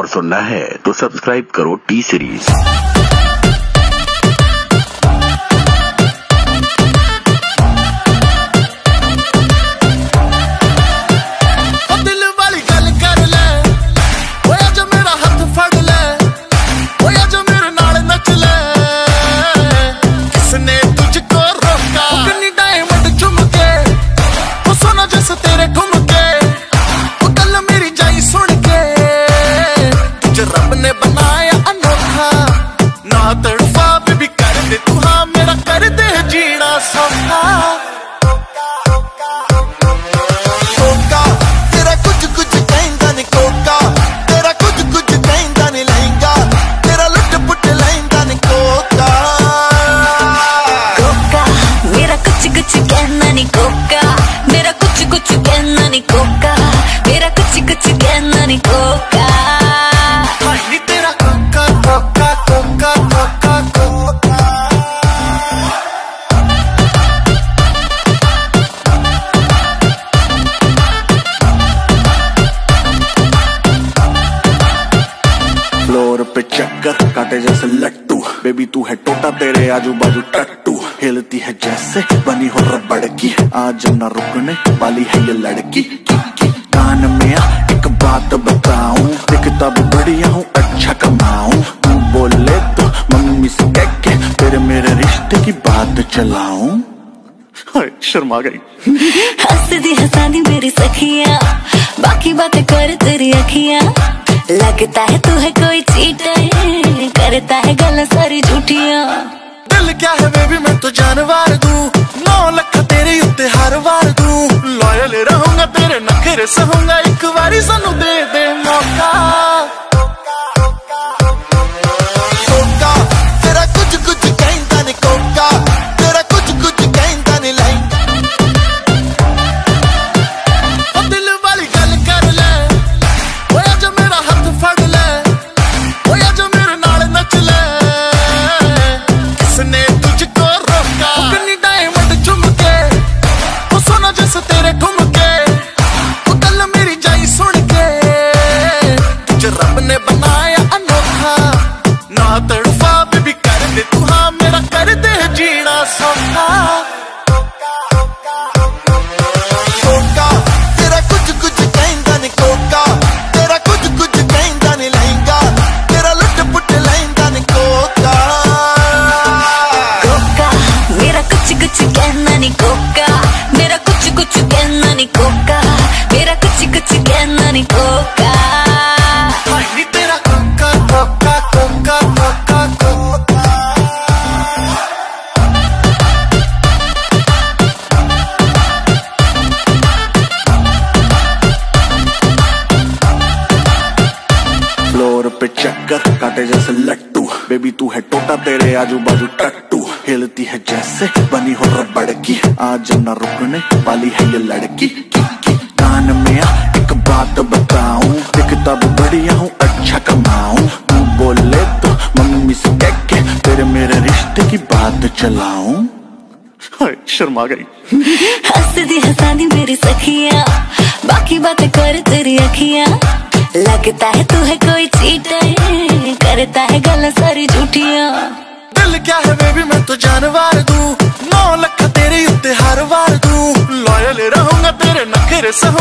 सुनना है तो सब्सक्राइब करो टी सीरीज। फ्लोर पे चक्कर काटे जैसे लट्टू, बेबी तू है टोटा तेरे आजू बाजू टट्टू, हिलती है जैसे बनी हो रबड़ की, आज न रुकने वाली है ये लड़की। कान में आ एक बात बताऊं, दिखता भी बढ़िया हूँ अच्छा कमाऊं, तू बोले तो मम्मी से कह के तेरे मेरे रिश्ते की बात चलाऊं। शर्मा गई। हंसदी हंसादी मेरी सखिया, बाकी बातें कर तेरी अखियां, लगता है तू है कोई चीटर, करता है गल्ला सारी झूठियां। दिल क्या है बेबी मैं तो जानवर दूं, 9 लाख तेरे उत्ते हर वार दूं, लॉयल रहूंगा तेरे नखरे सहूंगा, एक बारी सानू दे दे मौका। कोका तेरा कुछ कुछ कहंदा नहीं, कोका तेरा कुछ कुछ कहंदा नहीं लाइंदा। ओ दिल वाली गल कर ले, ओ आज मेरा हाथ फड़ ले, ओ आज मेरे नाल नच ले, किसने तुझको रोका। कन्नी डायमंड झुमके, ओ सोना जैसे तेरे ठुमके, ओ गल मेरी जाई सुन के, तुझे रब ने बनाया अनोखा, ना तड़फा बेबी कर दे तू हाँ, मेरा कर दे जीना सौखा। कोका तेरा कुछ कुछ कहंदा नहीं, कोका तेरा कुछ कुछ कहंदा नहीं लहंगा, तेरा लुट पुट लहंगा नहीं कोका। कोका मेरा कुछ कुछ कहना नहीं, कोका मेरा कुछ कुछ कहना नहीं, कोका मेरा कुछ कुछ कहना नहीं, कोका। नी तेरा कोका कोका कोका कोका कोका। फ्लोर पे चक्कर काटे जैसे लट्टू, बेबी तू है टोटा तेरे आजू बाजू टट्टू, हिलती है जैसे बनी हो रबड़ की, आज न रुकने वाली है ये लड़की। कान में आ एक बात बताऊं, दिखता भी बढ़िया हूँ अच्छा कमाऊं, तू बोले तो मम्मी से कह के तेरे मेरे रिश्ते की बात चलाऊं। शर्मा गई। हंसदी हंसादी मेरी सखिया, बाकी बातें कर तेरी अखियां, लगता है तू है कोई चीटर, करता है गल्ला सारी झूठियां। दिल क्या है बेबी मैं तो जानवर दूं, 9 लाख तेरे उत्ते हर वार दूं, लॉयल रहूंगा तेरे नखरे सहूंगा।